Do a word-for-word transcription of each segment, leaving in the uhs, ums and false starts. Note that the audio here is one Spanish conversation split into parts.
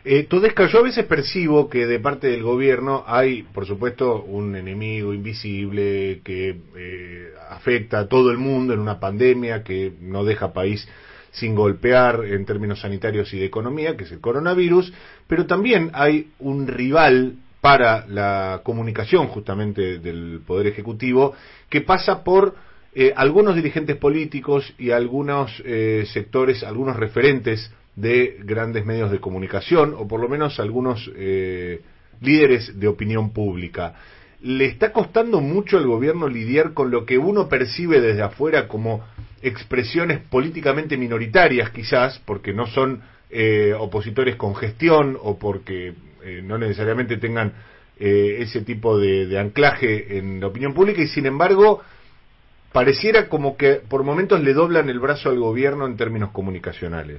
Eh, Todesca, yo a veces percibo que de parte del gobierno hay, por supuesto, un enemigo invisible que eh, afecta a todo el mundo en una pandemia que no deja país sin golpear en términos sanitarios y de economía, que es el coronavirus, pero también hay un rival para la comunicación justamente del Poder Ejecutivo que pasa por eh, algunos dirigentes políticos y algunos eh, sectores, algunos referentes de grandes medios de comunicación, o por lo menos algunos eh, líderes de opinión pública. ¿Le está costando mucho al gobierno lidiar con lo que uno percibe desde afuera como expresiones políticamente minoritarias, quizás, porque no son eh, opositores con gestión o porque eh, no necesariamente tengan eh, ese tipo de, de anclaje en la opinión pública, y sin embargo pareciera como que por momentos le doblan el brazo al gobierno en términos comunicacionales?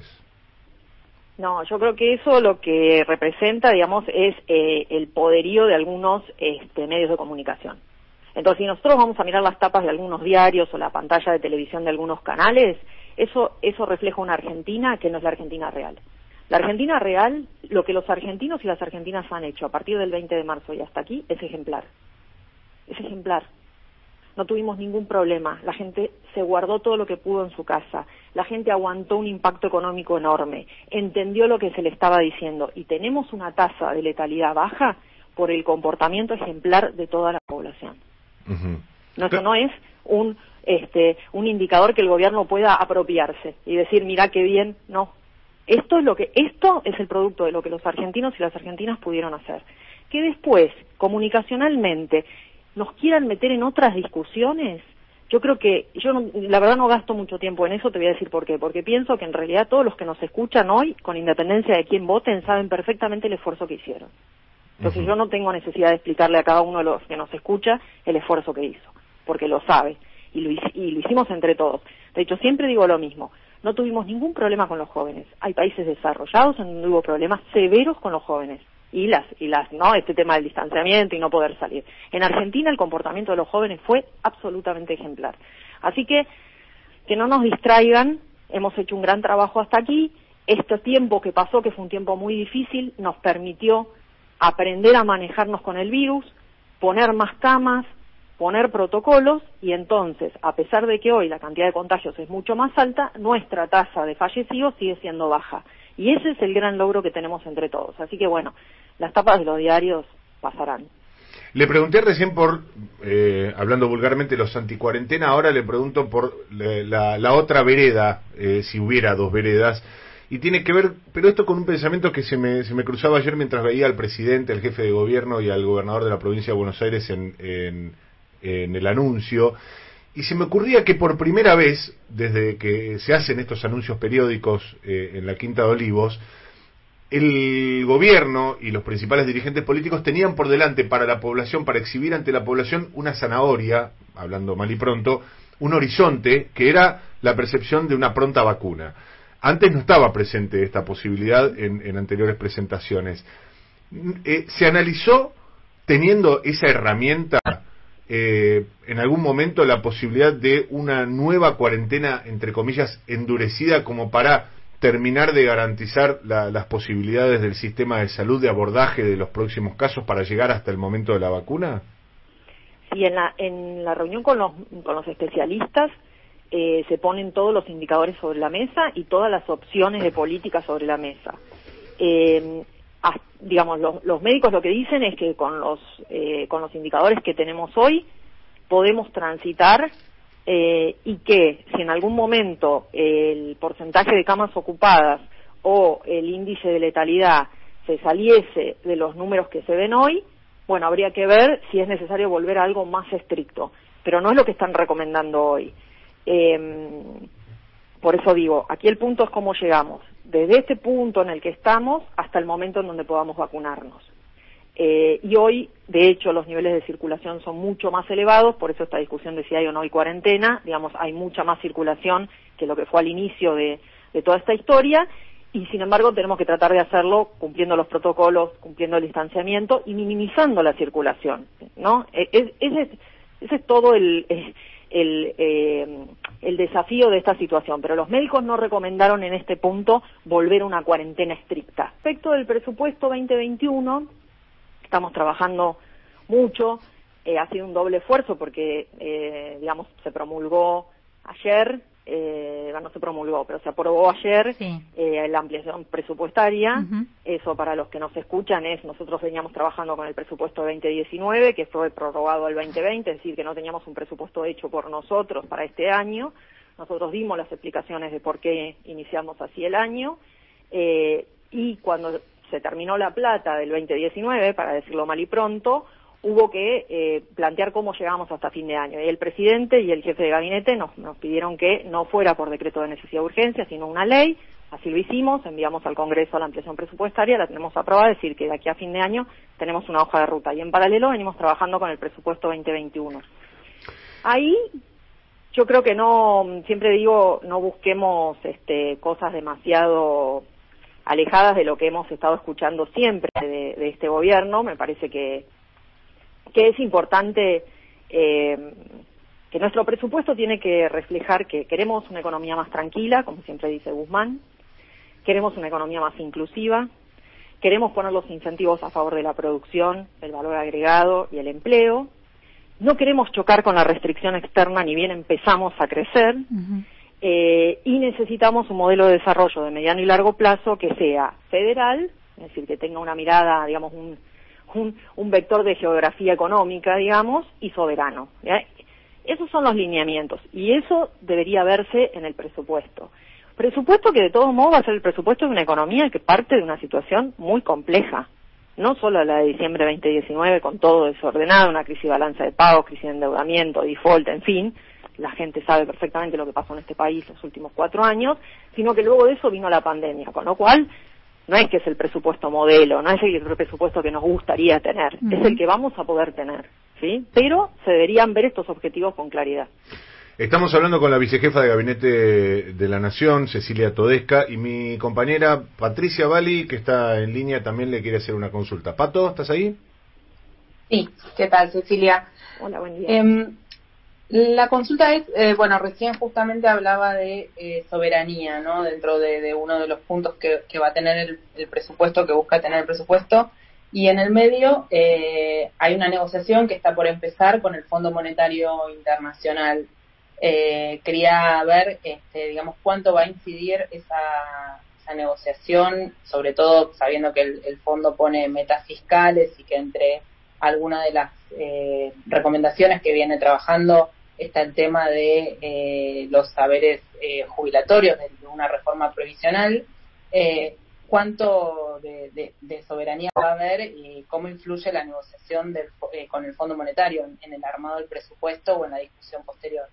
No, yo creo que eso lo que representa, digamos, es eh, el poderío de algunos este, medios de comunicación. Entonces, si nosotros vamos a mirar las tapas de algunos diarios o la pantalla de televisión de algunos canales, eso eso refleja una Argentina que no es la Argentina real. La Argentina real, lo que los argentinos y las argentinas han hecho a partir del veinte de marzo y hasta aquí, es ejemplar. Es ejemplar. No tuvimos ningún problema, la gente se guardó todo lo que pudo en su casa, la gente aguantó un impacto económico enorme, entendió lo que se le estaba diciendo y tenemos una tasa de letalidad baja por el comportamiento ejemplar de toda la población. Uh-huh. No, eso no es un este un indicador que el gobierno pueda apropiarse y decir, mira qué bien, no. Esto es lo que esto es el producto de lo que los argentinos y las argentinas pudieron hacer. Que después, comunicacionalmente, nos quieran meter en otras discusiones, yo creo que, yo no, la verdad no gasto mucho tiempo en eso, te voy a decir por qué, porque pienso que en realidad todos los que nos escuchan hoy, con independencia de quién voten, saben perfectamente el esfuerzo que hicieron. Entonces uh-huh. yo no tengo necesidad de explicarle a cada uno de los que nos escucha el esfuerzo que hizo, porque lo sabe, y lo, y lo hicimos entre todos. De hecho, siempre digo lo mismo, no tuvimos ningún problema con los jóvenes. Hay países desarrollados en donde hubo problemas severos con los jóvenes. y las y las no este tema del distanciamiento y no poder salir. En Argentina el comportamiento de los jóvenes fue absolutamente ejemplar. Así que que no nos distraigan, hemos hecho un gran trabajo hasta aquí. Este tiempo que pasó, que fue un tiempo muy difícil, nos permitió aprender a manejarnos con el virus, poner más camas, poner protocolos, y entonces, a pesar de que hoy la cantidad de contagios es mucho más alta, nuestra tasa de fallecidos sigue siendo baja. Y ese es el gran logro que tenemos entre todos. Así que bueno, las tapas de los diarios pasarán. Le pregunté recién por, eh, hablando vulgarmente, los anticuarentena, ahora le pregunto por la, la, la otra vereda, eh, si hubiera dos veredas, y tiene que ver, pero esto con un pensamiento que se me, se me cruzaba ayer mientras veía al presidente, al jefe de gobierno y al gobernador de la provincia de Buenos Aires en, en, en el anuncio, y se me ocurría que por primera vez, desde que se hacen estos anuncios periódicos eh, en la Quinta de Olivos, el gobierno y los principales dirigentes políticos tenían por delante para la población, para exhibir ante la población una zanahoria, hablando mal y pronto, un horizonte que era la percepción de una pronta vacuna. Antes no estaba presente esta posibilidad en, en anteriores presentaciones. Eh, ¿Se analizó, teniendo esa herramienta, eh, en algún momento la posibilidad de una nueva cuarentena, entre comillas, endurecida, como para terminar de garantizar la, las posibilidades del sistema de salud de abordaje de los próximos casos para llegar hasta el momento de la vacuna? Sí, en la, en la reunión con los, con los especialistas eh, se ponen todos los indicadores sobre la mesa y todas las opciones de política sobre la mesa. Eh, ah, digamos, los, los médicos lo que dicen es que con los, eh, con los indicadores que tenemos hoy podemos transitar Eh, y que si en algún momento el porcentaje de camas ocupadas o el índice de letalidad se saliese de los números que se ven hoy, bueno, habría que ver si es necesario volver a algo más estricto, pero no es lo que están recomendando hoy. Eh, por eso digo, aquí el punto es cómo llegamos, desde este punto en el que estamos hasta el momento en donde podamos vacunarnos. Eh, y hoy, de hecho, los niveles de circulación son mucho más elevados, por eso esta discusión de si hay o no hay cuarentena, digamos, hay mucha más circulación que lo que fue al inicio de, de toda esta historia, y sin embargo tenemos que tratar de hacerlo cumpliendo los protocolos, cumpliendo el distanciamiento y minimizando la circulación, ¿no? Es, ese, es, ese es todo el, el, eh, el desafío de esta situación, pero los médicos no recomendaron en este punto volver a una cuarentena estricta. Respecto del presupuesto veinte veintiuno, estamos trabajando mucho, eh, ha sido un doble esfuerzo porque, eh, digamos, se promulgó ayer, eh, no se promulgó, pero se aprobó ayer sí. eh, la ampliación presupuestaria. Uh-huh. Eso para los que nos escuchan es, nosotros veníamos trabajando con el presupuesto de veinte diecinueve, que fue prorrogado al veinte veinte, es decir, que no teníamos un presupuesto hecho por nosotros para este año. Nosotros dimos las explicaciones de por qué iniciamos así el año, eh, y cuando se terminó la plata del veinte diecinueve, para decirlo mal y pronto, hubo que eh, plantear cómo llegamos hasta fin de año. Y el presidente y el jefe de gabinete nos, nos pidieron que no fuera por decreto de necesidad de urgencia, sino una ley. Así lo hicimos, enviamos al Congreso la ampliación presupuestaria, la tenemos aprobada, es decir, que de aquí a fin de año tenemos una hoja de ruta. Y en paralelo venimos trabajando con el presupuesto veinte veintiuno. Ahí yo creo que no, siempre digo, no busquemos este, cosas demasiado alejadas de lo que hemos estado escuchando siempre de, de este gobierno. Me parece que que es importante, eh, que nuestro presupuesto tiene que reflejar que queremos una economía más tranquila, como siempre dice Guzmán, queremos una economía más inclusiva, queremos poner los incentivos a favor de la producción, el valor agregado y el empleo, no queremos chocar con la restricción externa ni bien empezamos a crecer, uh-huh. eh, y necesitamos un modelo de desarrollo de mediano y largo plazo que sea federal, es decir, que tenga una mirada, digamos, un Un, un vector de geografía económica, digamos, y soberano. ¿Ya? Esos son los lineamientos, y eso debería verse en el presupuesto. Presupuesto que de todos modos va a ser el presupuesto de una economía que parte de una situación muy compleja, no solo la de diciembre veinte diecinueve, con todo desordenado, una crisis de balanza de pagos, crisis de endeudamiento, default, en fin, la gente sabe perfectamente lo que pasó en este país los últimos cuatro años, sino que luego de eso vino la pandemia, con lo cual no es que es el presupuesto modelo, no es el presupuesto que nos gustaría tener, uh-huh. es el que vamos a poder tener, ¿sí? Pero se deberían ver estos objetivos con claridad. Estamos hablando con la vicejefa de Gabinete de la Nación, Cecilia Todesca, y mi compañera Patricia Bali, que está en línea, también le quiere hacer una consulta. Pato, ¿estás ahí? Sí, ¿qué tal, Cecilia? Hola, buen día. Eh, La consulta es, eh, bueno, recién justamente hablaba de eh, soberanía, ¿no? Dentro de, de uno de los puntos que, que va a tener el, el presupuesto, que busca tener el presupuesto, y en el medio eh, hay una negociación que está por empezar con el Fondo Monetario Internacional. Eh, quería ver, este, digamos, cuánto va a incidir esa, esa negociación, sobre todo sabiendo que el, el fondo pone metas fiscales y que entre algunas de las eh, recomendaciones que viene trabajando está el tema de eh, los saberes eh, jubilatorios, de, de una reforma previsional. Eh, ¿Cuánto de, de, de soberanía va a haber y cómo influye la negociación del, eh, con el Fondo Monetario en, en el armado del presupuesto o en la discusión posterior?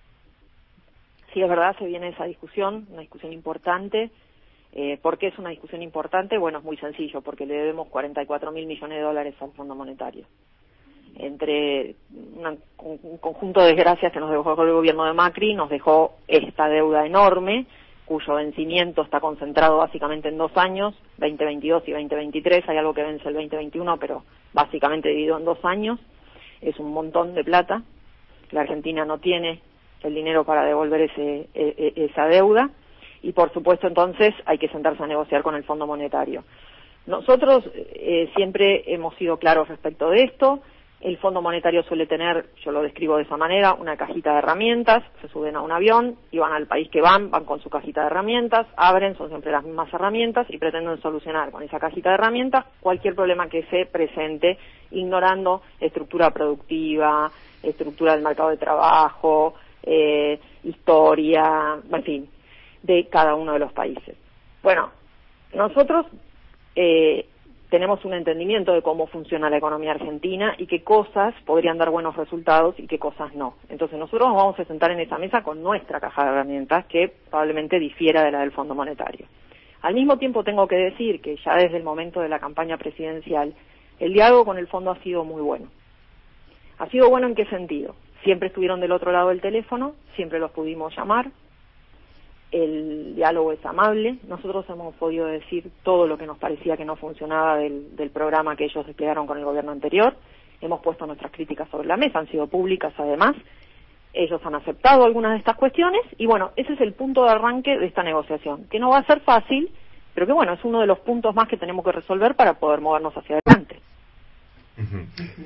Sí, es verdad, se viene esa discusión, una discusión importante. Eh, ¿Por qué es una discusión importante? Bueno, es muy sencillo, porque le debemos cuarenta y cuatro mil millones de dólares al Fondo Monetario. Entre una, un conjunto de desgracias que nos dejó el gobierno de Macri, nos dejó esta deuda enorme, cuyo vencimiento está concentrado básicamente en dos años, veinte veintidós y veinte veintitrés, hay algo que vence el veinte veintiuno, pero básicamente dividido en dos años, es un montón de plata. La Argentina no tiene el dinero para devolver ese, e, esa deuda, y por supuesto entonces hay que sentarse a negociar con el Fondo Monetario. Nosotros eh, siempre hemos sido claros respecto de esto. El Fondo Monetario suele tener, yo lo describo de esa manera, una cajita de herramientas, se suben a un avión y van al país que van, van con su cajita de herramientas, abren, son siempre las mismas herramientas y pretenden solucionar con esa cajita de herramientas cualquier problema que se presente, ignorando estructura productiva, estructura del mercado de trabajo, eh, historia, en fin, de cada uno de los países. Bueno, nosotros eh, tenemos un entendimiento de cómo funciona la economía argentina y qué cosas podrían dar buenos resultados y qué cosas no. Entonces nosotros nos vamos a sentar en esa mesa con nuestra caja de herramientas que probablemente difiera de la del Fondo Monetario. Al mismo tiempo tengo que decir que ya desde el momento de la campaña presidencial el diálogo con el fondo ha sido muy bueno. ¿Ha sido bueno en qué sentido? Siempre estuvieron del otro lado del teléfono, siempre los pudimos llamar, el diálogo es amable, nosotros hemos podido decir todo lo que nos parecía que no funcionaba del, del programa que ellos desplegaron con el gobierno anterior, hemos puesto nuestras críticas sobre la mesa, han sido públicas además, Ellos han aceptado algunas de estas cuestiones y bueno, ese es el punto de arranque de esta negociación, que no va a ser fácil, pero que bueno, es uno de los puntos más que tenemos que resolver para poder movernos hacia adelante. Uh-huh.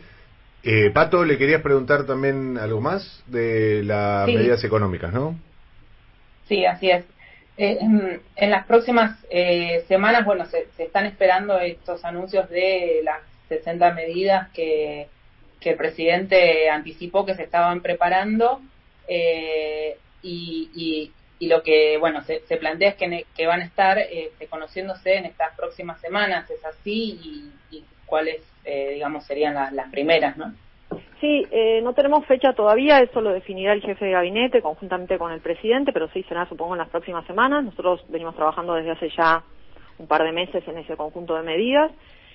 eh, Pato, le querías preguntar también algo más de las sí. medidas económicas, ¿no? Sí, así es. Eh, en, en las próximas eh, semanas, bueno, se, se están esperando estos anuncios de las sesenta medidas que, que el presidente anticipó que se estaban preparando eh, y, y, y lo que, bueno, se, se plantea es que, que van a estar eh, conociéndose en estas próximas semanas, ¿es así? Y, y cuáles, eh, digamos, serían las, las primeras, ¿no? Sí, eh, no tenemos fecha todavía, eso lo definirá el jefe de gabinete conjuntamente con el presidente, pero sí será, supongo, en las próximas semanas. Nosotros venimos trabajando desde hace ya un par de meses en ese conjunto de medidas.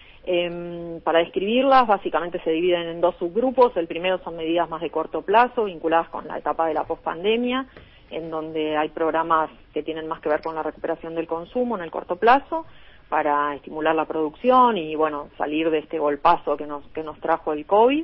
Eh, para describirlas, básicamente se dividen en dos subgrupos. El primero son medidas más de corto plazo, vinculadas con la etapa de la pospandemia, en donde hay programas que tienen más que ver con la recuperación del consumo en el corto plazo, para estimular la producción y, bueno, salir de este golpazo que nos, que nos trajo el COVID.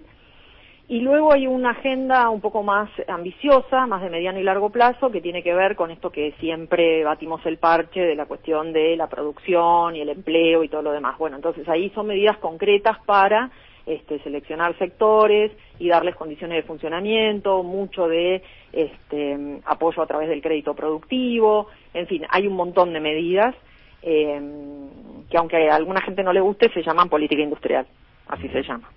Y luego hay una agenda un poco más ambiciosa, más de mediano y largo plazo, que tiene que ver con esto que siempre batimos el parche de la cuestión de la producción y el empleo y todo lo demás. Bueno, entonces ahí son medidas concretas para este, seleccionar sectores y darles condiciones de funcionamiento, mucho de este, apoyo a través del crédito productivo, en fin, hay un montón de medidas eh, que aunque a alguna gente no le guste, se llaman política industrial, así se llama.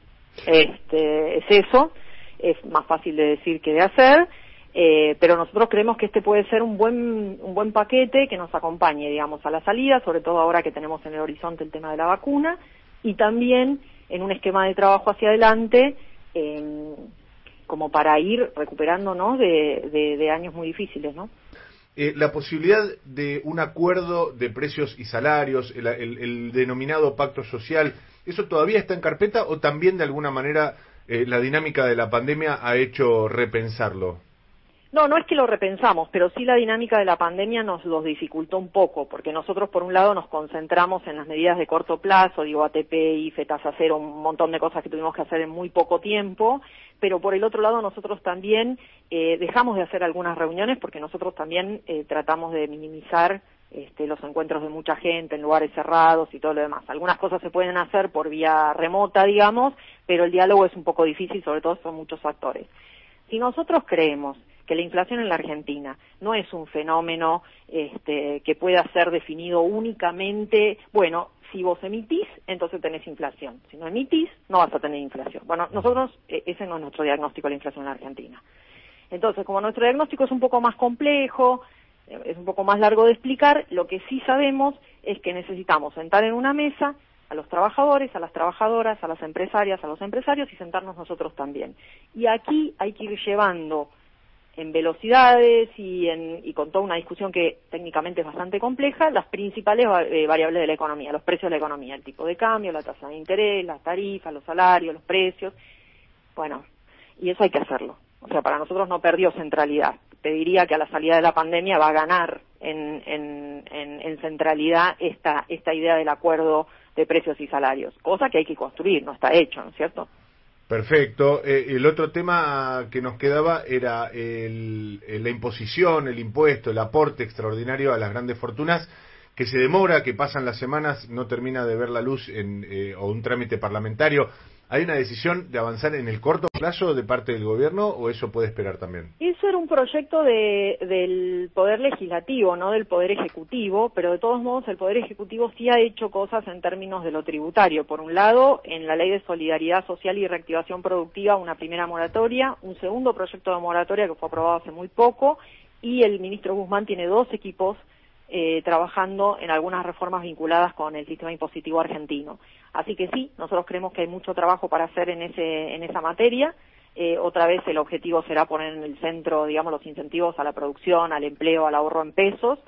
Este, es eso, es más fácil de decir que de hacer, eh, pero nosotros creemos que este puede ser un buen un buen paquete que nos acompañe, digamos, a la salida, sobre todo ahora que tenemos en el horizonte el tema de la vacuna, y también en un esquema de trabajo hacia adelante, eh, como para ir recuperándonos de, de, de años muy difíciles, ¿no? Eh, la posibilidad de un acuerdo de precios y salarios, el, el, el denominado pacto social, ¿eso todavía está en carpeta o también de alguna manera eh, la dinámica de la pandemia ha hecho repensarlo? No, no es que lo repensamos, pero sí la dinámica de la pandemia nos los dificultó un poco, porque nosotros por un lado nos concentramos en las medidas de corto plazo, digo A T P, I F E, tasa cero, un montón de cosas que tuvimos que hacer en muy poco tiempo, pero por el otro lado nosotros también eh, dejamos de hacer algunas reuniones porque nosotros también eh, tratamos de minimizar este, los encuentros de mucha gente en lugares cerrados y todo lo demás. Algunas cosas se pueden hacer por vía remota, digamos, pero el diálogo es un poco difícil, sobre todo son muchos factores. Si nosotros creemos que la inflación en la Argentina no es un fenómeno este, que pueda ser definido únicamente, bueno, si vos emitís, entonces tenés inflación. Si no emitís, no vas a tener inflación. Bueno, nosotros, ese no es nuestro diagnóstico de la inflación en la Argentina. Entonces, como nuestro diagnóstico es un poco más complejo, es un poco más largo de explicar, lo que sí sabemos es que necesitamos sentar en una mesa a los trabajadores, a las trabajadoras, a las empresarias, a los empresarios y sentarnos nosotros también. Y aquí hay que ir llevando en velocidades y, en, y con toda una discusión que técnicamente es bastante compleja, las principales eh, variables de la economía, los precios de la economía, el tipo de cambio, la tasa de interés, las tarifas, los salarios, los precios. Bueno, y eso hay que hacerlo. O sea, para nosotros no perdió centralidad. Te diría que a la salida de la pandemia va a ganar en, en, en, en centralidad esta, esta idea del acuerdo de precios y salarios, cosa que hay que construir, no está hecho, ¿no es cierto? Perfecto. Eh, el otro tema que nos quedaba era el, el, la imposición, el impuesto, el aporte extraordinario a las grandes fortunas, que se demora, que pasan las semanas, no termina de ver la luz en eh, o un trámite parlamentario. ¿Hay una decisión de avanzar en el corto plazo de parte del gobierno o eso puede esperar también? Eso era un proyecto de, del Poder Legislativo, no del Poder Ejecutivo, pero de todos modos el Poder Ejecutivo sí ha hecho cosas en términos de lo tributario. Por un lado, en la Ley de Solidaridad Social y Reactivación Productiva, una primera moratoria, un segundo proyecto de moratoria que fue aprobado hace muy poco, y el ministro Guzmán tiene dos equipos Eh, trabajando en algunas reformas vinculadas con el sistema impositivo argentino. Así que sí, nosotros creemos que hay mucho trabajo para hacer en ese en esa materia. Eh, otra vez el objetivo será poner en el centro, digamos, los incentivos a la producción, al empleo, al ahorro en pesos.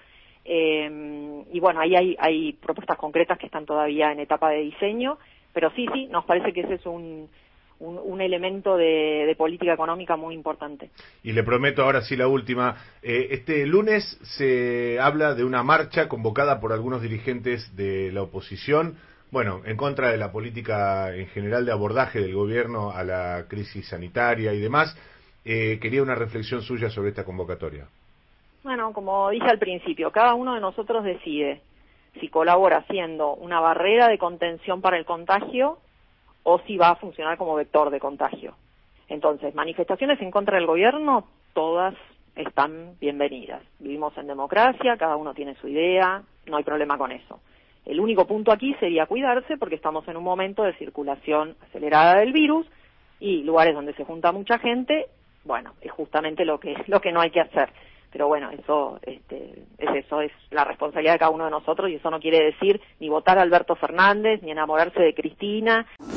Eh, y bueno, ahí hay, hay propuestas concretas que están todavía en etapa de diseño, pero sí, sí, nos parece que ese es un Un, un elemento de, de política económica muy importante. Y le prometo ahora sí la última. Eh, este lunes se habla de una marcha convocada por algunos dirigentes de la oposición, bueno, en contra de la política en general de abordaje del gobierno a la crisis sanitaria y demás. Eh, quería una reflexión suya sobre esta convocatoria. Bueno, como dije al principio, cada uno de nosotros decide si colabora siendo una barrera de contención para el contagio o si va a funcionar como vector de contagio. Entonces, manifestaciones en contra del gobierno, todas están bienvenidas. Vivimos en democracia, cada uno tiene su idea, no hay problema con eso. El único punto aquí sería cuidarse porque estamos en un momento de circulación acelerada del virus y lugares donde se junta mucha gente, bueno, es justamente lo que lo que no hay que hacer. Pero bueno, eso este, es eso, es la responsabilidad de cada uno de nosotros y eso no quiere decir ni votar a Alberto Fernández, ni enamorarse de Cristina.